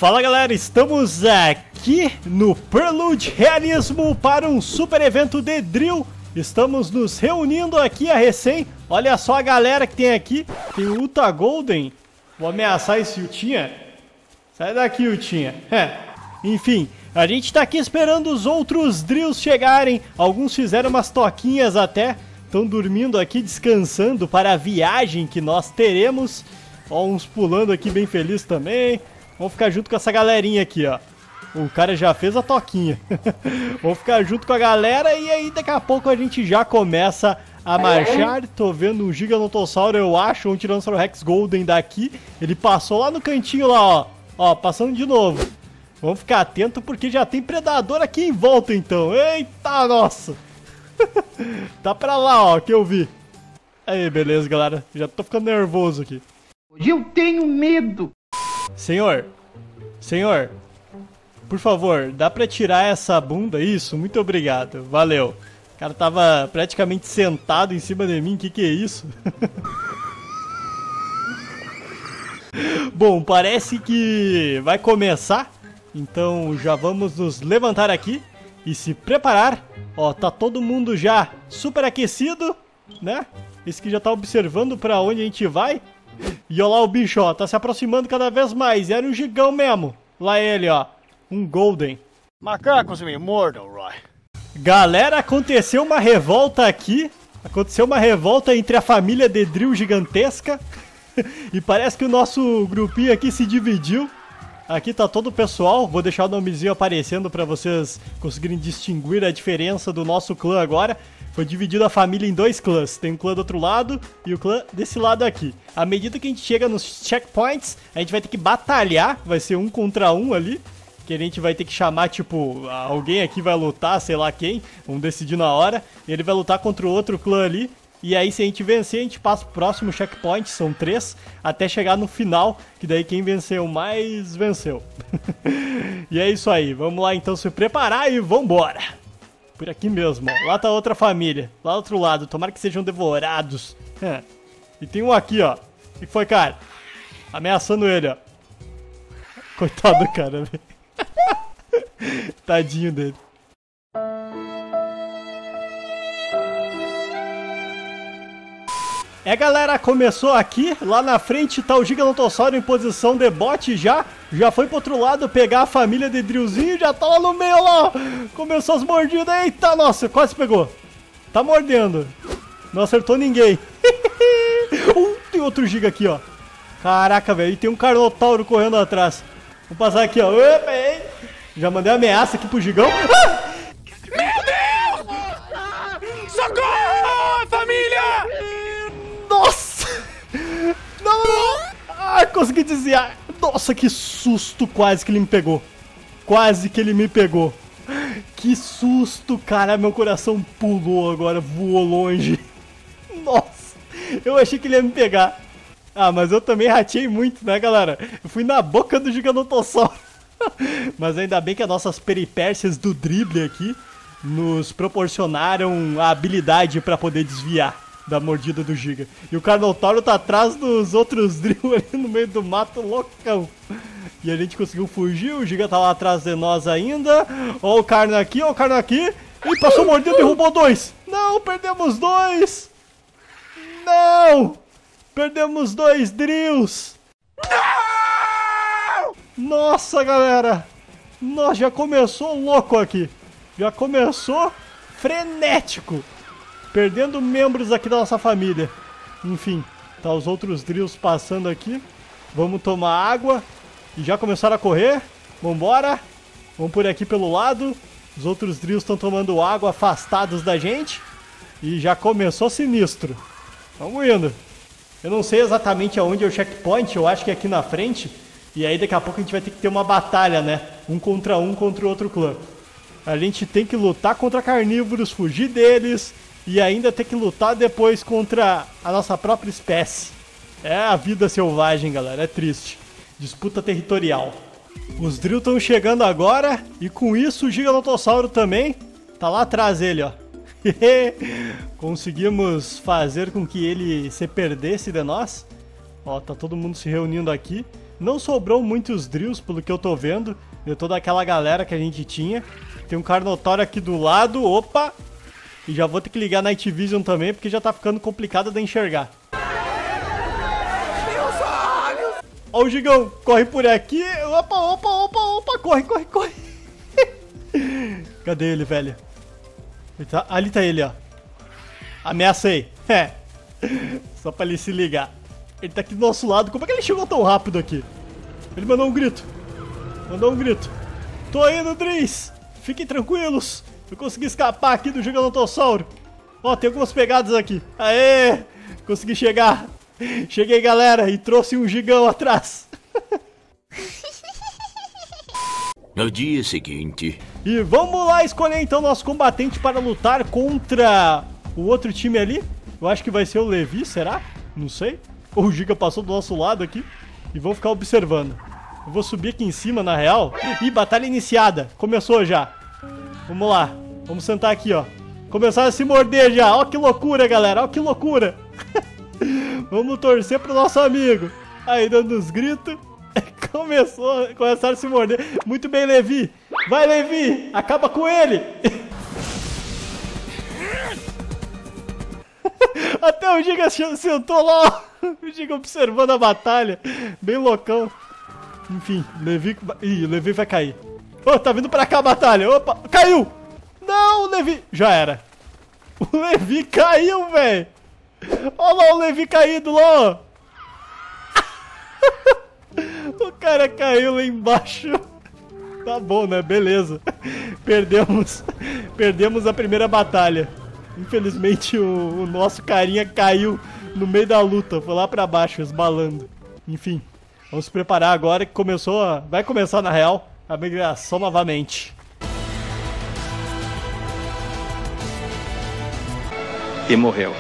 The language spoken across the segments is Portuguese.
Fala galera, estamos aqui no Prelude Realismo para um super evento de drill. Estamos nos reunindo aqui a recém. Olha só a galera que tem aqui. Tem o Uta Golden. Vou ameaçar esse Utinha. Sai daqui, Utinha. Enfim, a gente tá aqui esperando os outros drills chegarem. Alguns fizeram umas toquinhas até. Estão dormindo aqui, descansando para a viagem que nós teremos. Ó, uns pulando aqui bem felizes também. Vamos ficar junto com essa galerinha aqui, ó. O cara já fez a toquinha. Vamos ficar junto com a galera e aí daqui a pouco a gente já começa a marchar. Tô vendo um Gigantossauro, eu acho, um Tiranossauro Rex Golden daqui. Ele passou lá no cantinho lá, ó. Ó, passando de novo. Vamos ficar atento porque já tem predador aqui em volta então. Eita, nossa. Tá pra lá, ó, que eu vi. Aí, beleza, galera. Já tô ficando nervoso aqui. Hoje eu tenho medo. Senhor, por favor, dá pra tirar essa bunda? Isso, muito obrigado, valeu. O cara tava praticamente sentado em cima de mim, que é isso? Bom, parece que vai começar, então já vamos nos levantar aqui e se preparar. Ó, tá todo mundo já super aquecido, né? Esse que já tá observando pra onde a gente vai. E olha lá o bicho, ó, tá se aproximando cada vez mais. Era um gigão mesmo. Lá ele, ó, um Golden. Macacos me mordam, Roy. Galera, aconteceu uma revolta aqui. Aconteceu uma revolta entre a família de drill gigantesca. E parece que o nosso grupinho aqui se dividiu. Aqui tá todo o pessoal. Vou deixar o nomezinho aparecendo pra vocês conseguirem distinguir a diferença do nosso clã agora. Foi dividido a família em dois clãs. Tem um clã do outro lado e o clã desse lado aqui. À medida que a gente chega nos checkpoints, a gente vai ter que batalhar. Vai ser 1 contra 1 ali. Que a gente vai ter que chamar, tipo, alguém aqui vai lutar, sei lá quem. Vamos decidir na hora. E ele vai lutar contra o outro clã ali. E aí, se a gente vencer, a gente passa pro próximo checkpoint. São 3. Até chegar no final. Que daí quem venceu mais, venceu. E é isso aí. Vamos lá, então, se preparar e vambora. Por aqui mesmo, ó. Lá tá outra família. Lá do outro lado. Tomara que sejam devorados. E tem um aqui, ó. O que foi, cara? Ameaçando ele, ó. Coitado do cara, velho. Tadinho dele. Galera, começou aqui. Lá na frente tá o Gigantossauro em posição de bote já. Já foi pro outro lado pegar a família de drillzinho. Já tá lá no meio, lá. Começou as mordidas. Eita, nossa, quase pegou. Tá mordendo. Não acertou ninguém. Tem outro giga aqui, ó. Caraca, velho. E tem um Carnotauro correndo atrás. Vou passar aqui, ó. Já mandei ameaça aqui pro gigão. Meu Deus! Socorro, família! Nossa! Não! Ah, consegui desviar. Nossa, que susto. Quase que ele me pegou. Quase que ele me pegou. Que susto, cara. Meu coração pulou agora, voou longe. Nossa, eu achei que ele ia me pegar. Ah, mas eu também ratei muito, né, galera? Eu fui na boca do Gigantossauro. Mas ainda bem que as nossas peripécias do drible aqui nos proporcionaram a habilidade para poder desviar da mordida do Giga. E o Carnotauro tá atrás dos outros drill ali no meio do mato, loucão. E a gente conseguiu fugir, o Giga tá lá atrás de nós ainda. Ó o Carno aqui, ó o Carno aqui. Ih, passou mordendo e derrubou 2. Não, perdemos 2. Não! Perdemos 2 drills. Não! Nossa, galera. Nossa, já começou louco aqui. Já começou frenético. Perdendo membros aqui da nossa família. Enfim, tá os outros drills passando aqui. Vamos tomar água. E já começaram a correr. Vambora. Vamos por aqui pelo lado. Os outros drills estão tomando água afastados da gente. E já começou sinistro. Vamos indo. Eu não sei exatamente aonde é o checkpoint. Eu acho que é aqui na frente. E aí daqui a pouco a gente vai ter que ter uma batalha, né? 1 contra o outro clã. A gente tem que lutar contra carnívoros, fugir deles. E ainda ter que lutar depois contra a nossa própria espécie. É a vida selvagem, galera. É triste. Disputa territorial. Os drill estão chegando agora. E com isso o Gigantossauro também. Tá lá atrás ele, ó. Conseguimos fazer com que ele se perdesse de nós. Ó, tá todo mundo se reunindo aqui. Não sobrou muitos drills, pelo que eu tô vendo, de toda aquela galera que a gente tinha. Tem um Carnotauro aqui do lado, opa! E já vou ter que ligar Night Vision também, porque já tá ficando complicado de enxergar. Ó o gigão, corre por aqui. Opa, opa, opa, opa, corre, corre, corre. Cadê ele, velho? Ali tá ele, ó. Ameacei. É. Só pra ele se ligar. Ele tá aqui do nosso lado. Como é que ele chegou tão rápido aqui? Ele mandou um grito. Mandou um grito. Tô indo, Driz. Fiquem tranquilos. Eu consegui escapar aqui do Gigantossauro. Ó, tem algumas pegadas aqui. Aê! Consegui chegar. Cheguei, galera, e trouxe um gigão atrás. No dia seguinte... E vamos lá escolher então nosso combatente para lutar contra o outro time ali. Eu acho que vai ser o Levi, será? Não sei. O Giga passou do nosso lado aqui. E vamos ficar observando. Eu vou subir aqui em cima, na real. Ih, batalha iniciada. Começou já. Vamos lá. Vamos sentar aqui, ó. Começaram a se morder já. Ó que loucura, galera. Ó que loucura. Vamos torcer pro nosso amigo. Aí, dando uns gritos. Começaram a se morder. Muito bem, Levi. Vai, Levi. Acaba com ele. Até o Giga sentou lá. O Giga observando a batalha. Bem loucão. Enfim, Levi... Ih, o Levi vai cair. Oh, tá vindo pra cá a batalha. Opa, caiu. Não, o Levi... Já era. O Levi caiu, velho. Olha lá o Levi caído lá. O cara caiu lá embaixo. Tá bom, né? Beleza. Perdemos a primeira batalha. Infelizmente o nosso carinha caiu no meio da luta. Foi lá pra baixo, esbalando. Enfim, vamos se preparar agora que vai começar na real a migração novamente. E morreu.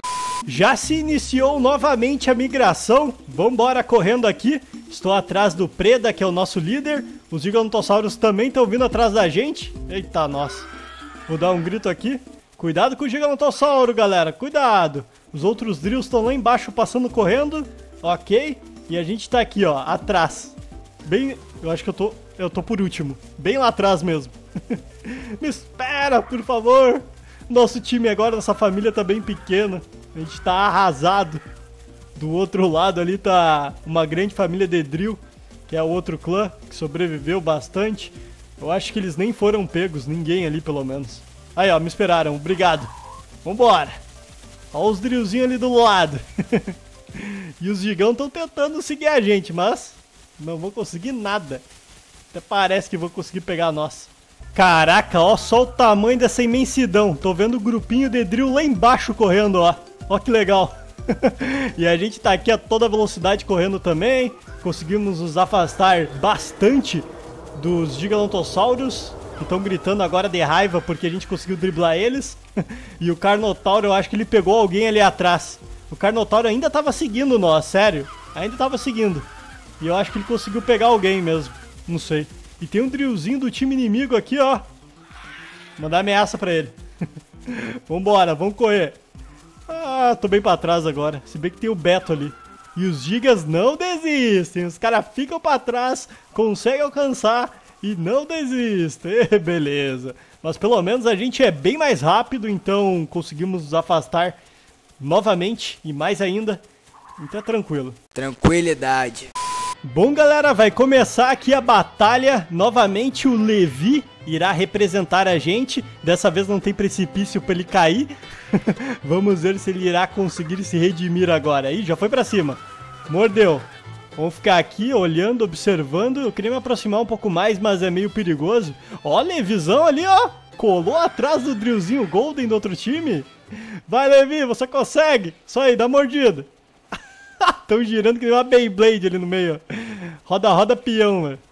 Já se iniciou novamente a migração. Vambora correndo aqui. Estou atrás do Preda, que é o nosso líder. Os Gigantossauros também estão vindo atrás da gente. Eita, nossa. Vou dar um grito aqui. Cuidado com o Gigantossauro, galera. Cuidado. Os outros drills estão lá embaixo passando correndo. Ok. E a gente tá aqui, ó, atrás. Bem... Eu acho que eu tô por último. Bem lá atrás mesmo. Me espera, por favor. Nosso time agora, nossa família tá bem pequena. A gente tá arrasado. Do outro lado ali tá uma grande família de drill, que é o outro clã, que sobreviveu bastante. Eu acho que eles nem foram pegos, ninguém ali pelo menos. Aí, ó, me esperaram, obrigado. Vambora. Ó os drillzinhos ali do lado. E os gigão estão tentando seguir a gente, mas não vou conseguir nada. Até parece que vou conseguir pegar nós. Caraca, ó só o tamanho dessa imensidão. Tô vendo o grupinho de drill lá embaixo correndo, ó. Ó que legal. E a gente tá aqui a toda velocidade correndo também. Conseguimos nos afastar bastante dos Gigantossauros, que estão gritando agora de raiva porque a gente conseguiu driblar eles. E o Carnotauro, eu acho que ele pegou alguém ali atrás. O Carnotauro ainda tava seguindo nós, sério. Ainda tava seguindo. E eu acho que ele conseguiu pegar alguém mesmo. Não sei. E tem um drillzinho do time inimigo aqui, ó. Mandar ameaça pra ele. Vambora, vamos correr. Ah, tô bem pra trás agora. Se bem que tem o Beto ali. E os gigas não desistem. Os caras ficam pra trás, conseguem alcançar e não desistem. Beleza. Mas pelo menos a gente é bem mais rápido, então conseguimos nos afastar novamente e mais ainda. Então é tranquilo. Tranquilidade. Bom, galera, vai começar aqui a batalha. Novamente o Levi irá representar a gente. Dessa vez não tem precipício pra ele cair. Vamos ver se ele irá conseguir se redimir agora. Aí, já foi pra cima. Mordeu. Vamos ficar aqui olhando, observando. Eu queria me aproximar um pouco mais, mas é meio perigoso. Ó, Levizão ali, ó. Colou atrás do drillzinho Golden do outro time. Vai, Levi, você consegue. Só aí, dá mordida. Estão girando que nem uma Beyblade ali no meio. Roda, roda, peão, velho.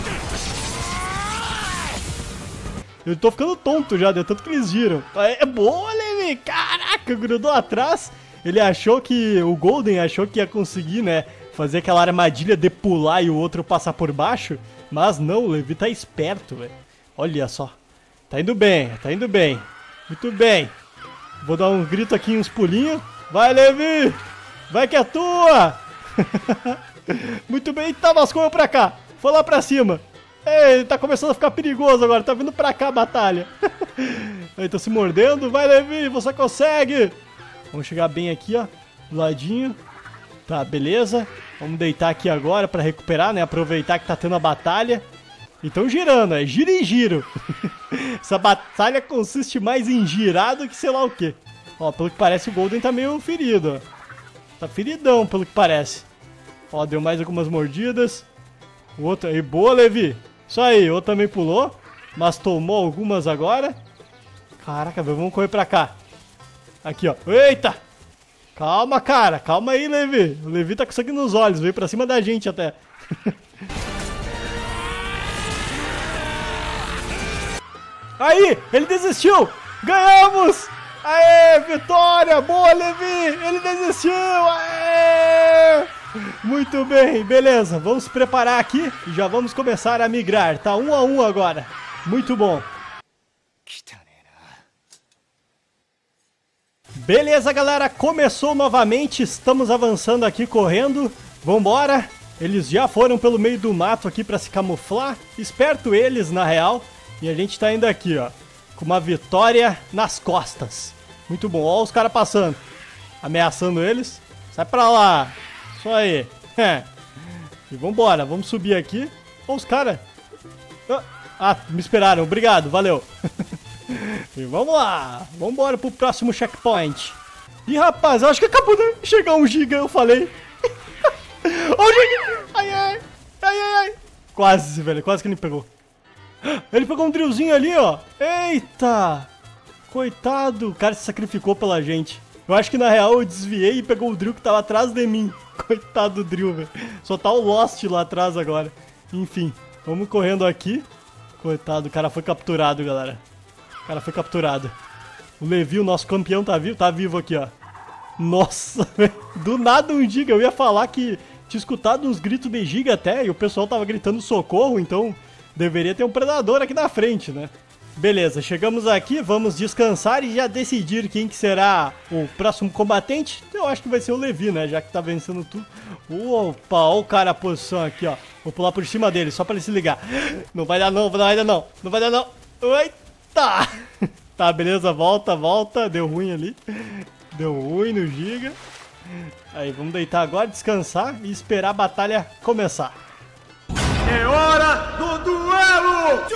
Eu tô ficando tonto já, de tanto que eles giram. É boa, Levi. Caraca, grudou atrás. Ele achou que... O Golden achou que ia conseguir, né? Fazer aquela armadilha de pular e o outro passar por baixo. Mas não, o Levi tá esperto, velho. Olha só. Tá indo bem, tá indo bem. Muito bem. Vou dar um grito aqui, uns pulinhos. Vai, Levi! Vai que é tua! Muito bem, tá, mas correu pra cá. Foi lá pra cima. Ei, tá começando a ficar perigoso agora. Tá vindo pra cá a batalha. Aí, tô se mordendo. Vai, Levi, você consegue. Vamos chegar bem aqui, ó. Do ladinho. Tá, beleza. Vamos deitar aqui agora pra recuperar, né? Aproveitar que tá tendo a batalha. E tão girando, é giro e giro. Essa batalha consiste mais em girar do que sei lá o quê. Ó, pelo que parece o Golden tá meio ferido, ó. Tá feridão, pelo que parece. Ó, deu mais algumas mordidas. O outro aí, boa, Levi. Isso aí, o outro também pulou. Mas tomou algumas agora. Caraca, vamos correr pra cá. Aqui, ó. Eita! Calma, cara. Calma aí, Levi. O Levi tá com sangue nos olhos. Veio pra cima da gente até. Aí, ele desistiu. Ganhamos! Aê, vitória! Boa, Levi! Ele desistiu! Aê! Muito bem, beleza. Vamos se preparar aqui e já vamos começar a migrar. Tá 1 a 1 agora. Muito bom. Beleza, galera. Começou novamente. Estamos avançando aqui, correndo. Vambora. Eles já foram pelo meio do mato aqui pra se camuflar. Esperto eles, na real. E a gente tá indo aqui, ó. Com uma vitória nas costas. Muito bom. Ó os caras passando. Ameaçando eles. Sai pra lá. Isso aí. E vambora. Vamos subir aqui. Ó os caras. Ah, me esperaram. Obrigado. Valeu. E vamos lá. Vambora pro próximo checkpoint. Ih, rapaz. Eu acho que acabou de chegar um giga. Eu falei. Ó o giga. Ai, ai. Ai, ai, ai. Quase, velho. Quase que ele pegou. Ele pegou um drillzinho ali, ó. Eita! Coitado, o cara se sacrificou pela gente. Eu acho que na real eu desviei e pegou o drill que tava atrás de mim. Coitado do drill, velho. Só tá o Lost lá atrás agora. Enfim, vamos correndo aqui. Coitado, o cara foi capturado, galera. O cara foi capturado. O Levi, o nosso campeão, tá vivo? Tá vivo aqui, ó. Nossa, velho. Do nada um giga. Eu ia falar que tinha escutado uns gritos de giga até. E o pessoal tava gritando socorro, então... Deveria ter um predador aqui na frente, né? Beleza, chegamos aqui, vamos descansar e já decidir quem que será o próximo combatente. Eu acho que vai ser o Levi, né? Já que tá vencendo tudo. Opa, olha o cara a posição aqui, ó. Vou pular por cima dele, só pra ele se ligar. Não vai dar não, não vai dar não. Não vai dar não. Eita! Tá, beleza, volta, volta. Deu ruim ali. Deu ruim no giga. Aí, vamos deitar agora, descansar e esperar a batalha começar. É hora do duelo!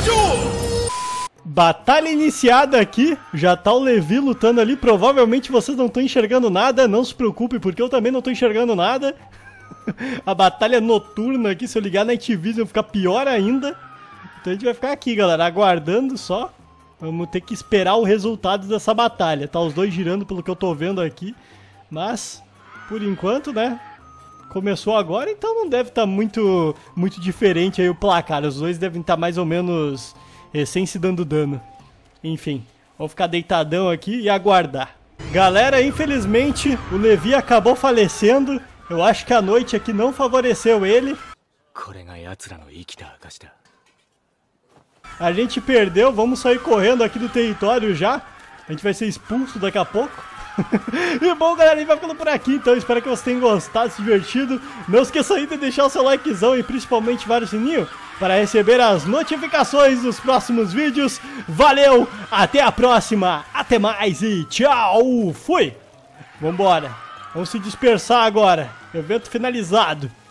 Batalha iniciada aqui, já tá o Levi lutando ali, provavelmente vocês não estão enxergando nada, não se preocupe porque eu também não tô enxergando nada. A batalha noturna aqui, se eu ligar na Night Vision vai ficar pior ainda. Então a gente vai ficar aqui, galera, aguardando só. Vamos ter que esperar o resultado dessa batalha, tá os dois girando pelo que eu tô vendo aqui. Mas, por enquanto, né... Começou agora, então não deve estar muito diferente aí o placar. Os dois devem estar mais ou menos sem se dando dano. Enfim, vou ficar deitadão aqui e aguardar. Galera, infelizmente o Levi acabou falecendo. Eu acho que a noite aqui não favoreceu ele. A gente perdeu, vamos sair correndo aqui do território já. A gente vai ser expulso daqui a pouco. E bom, galera, a gente vai ficando por aqui, então espero que vocês tenham gostado, se divertido. Não esqueça aí de deixar o seu likezão e principalmente ativar o sininho para receber as notificações dos próximos vídeos. Valeu, até a próxima, até mais e tchau, fui! Vambora, vamos se dispersar agora, evento finalizado.